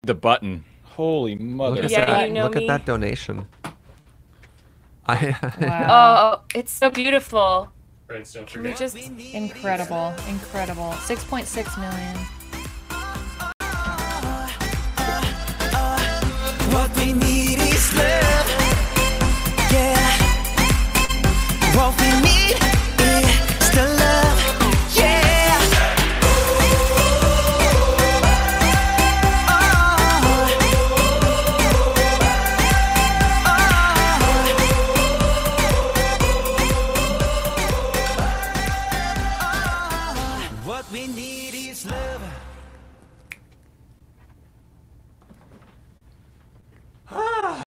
the button. Holy mother. Look at Yeah, that. you know Look me. at that donation. Oh, it's so beautiful. Friends, don't Can we forget. just Incredible, incredible. 6.6 million.